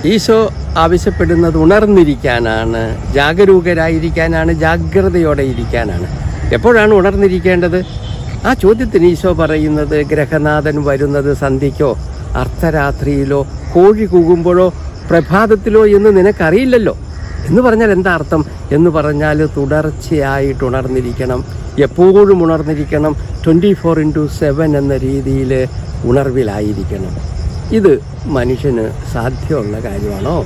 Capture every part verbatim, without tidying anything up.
ഈശോ ആവശ്യപ്പെടുന്നത് ഉണർന്നിരിക്കാനാണ്, ജാഗരൂകരായിരിക്കാനാണ്, ജാഗ്രതയോടെ ഇരിക്കാനാണ്. എപ്പോഴാണ് ഉണർന്നിരിക്കേണ്ടത്? ആ ചോദ്യത്തിന് ഈശോ പറയുന്നത് ഗ്രഹനാഥൻ വരുന്നത് സന്ധ്യയ്ക്കോ അർദ്ധരാത്രിയിലോ കോഴി കൂകുമ്പോഴോ പ്രഭാതത്തിലോ എന്ന് നിനക്കറിയില്ലല്ലോ. എന്ന് പറഞ്ഞാൽ എന്താ അർത്ഥം? എന്ന് പറഞ്ഞാൽ തുടർച്ചയായിട്ട് ഉണർന്നിരിക്കണം, എപ്പോഴും ഉണർന്നിരിക്കണം, ട്വൻറ്റി ഫോർ ഇൻറ്റു സെവൻ എന്ന രീതിയിൽ ഉണർവിലായിരിക്കണം. ഇത് മനുഷ്യന് സാധ്യമുള്ള കാര്യമാണോ?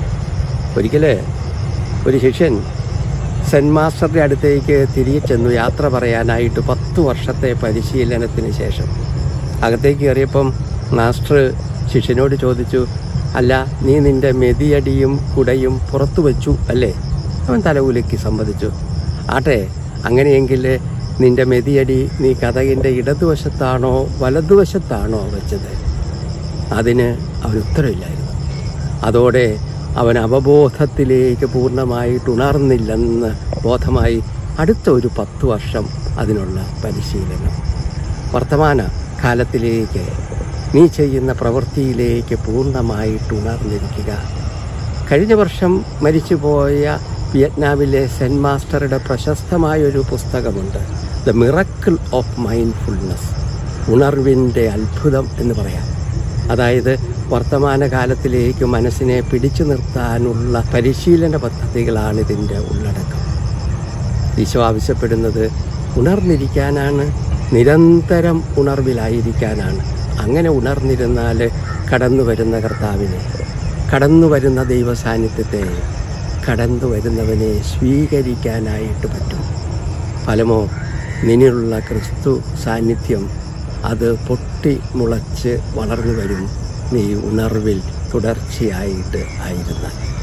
ഒരിക്കൽ ഒരു ശിഷ്യൻ സെൻറ്റ് മാസ്റ്ററുടെ അടുത്തേക്ക് തിരികെ ചെന്നു യാത്ര പറയാനായിട്ട് പത്ത് വർഷത്തെ പരിശീലനത്തിന് ശേഷം. അകത്തേക്ക് കയറിയപ്പം മാസ്റ്റർ ശിഷ്യനോട് ചോദിച്ചു, അല്ല, നീ നിൻ്റെ മെതിയടിയും കുടയും പുറത്തു വച്ചു അല്ലേ? അവൻ തലകുലുക്കി സമ്മതിച്ചു. ആട്ടെ, അങ്ങനെയെങ്കിൽ നിൻ്റെ മെതിയടി നീ കതകിൻ്റെ ഇടതുവശത്താണോ വലതുവശത്താണോ വെച്ചത്? അതിന് അവൻ ഉത്തരവില്ലായിരുന്നു. അതോടെ അവൻ അവബോധത്തിലേക്ക് പൂർണ്ണമായിട്ട് ഉണർന്നില്ലെന്ന് ബോധമായി. അടുത്ത ഒരു പത്ത് വർഷം അതിനുള്ള പരിശീലനം. വർത്തമാന കാലത്തിലേക്ക് നീ ചെയ്യുന്ന പ്രവൃത്തിയിലേക്ക് പൂർണ്ണമായിട്ട് ഉണർന്നിരിക്കുക. കഴിഞ്ഞ വർഷം മരിച്ചുപോയ വിയറ്റ്നാമിലെ സെൻറ്റ് മാസ്റ്ററുടെ പ്രശസ്തമായൊരു പുസ്തകമുണ്ട്, ദ മിറക്കിൾ ഓഫ് മൈൻഡ്ഫുൾനെസ്, ഉണർവിൻ്റെ അത്ഭുതം എന്ന് പറയാം. അതായത് വർത്തമാനകാലത്തിലേക്ക് മനസ്സിനെ പിടിച്ചു നിർത്താനുള്ള പരിശീലന പദ്ധതികളാണ് ഇതിൻ്റെ ഉള്ളടക്കം. ഈശോ ആവശ്യപ്പെടുന്നത് ഉണർന്നിരിക്കാനാണ്, നിരന്തരം ഉണർവിലായിരിക്കാനാണ്. അങ്ങനെ ഉണർന്നിരുന്നാൽ കടന്നു വരുന്ന കർത്താവിനെ, കടന്നു വരുന്ന ദൈവ സാന്നിധ്യത്തെ, കടന്നു വരുന്നവനെ സ്വീകരിക്കാനായിട്ട് പറ്റും. ഫലമോ നിന്നിലുള്ള ക്രിസ്തു സാന്നിധ്യം അത് പൊട്ടി മുളച്ച് വളർന്നു വരും, നീ ഉണർവിൽ തുടർച്ചയായിട്ട് ആയിരുന്നാൽ.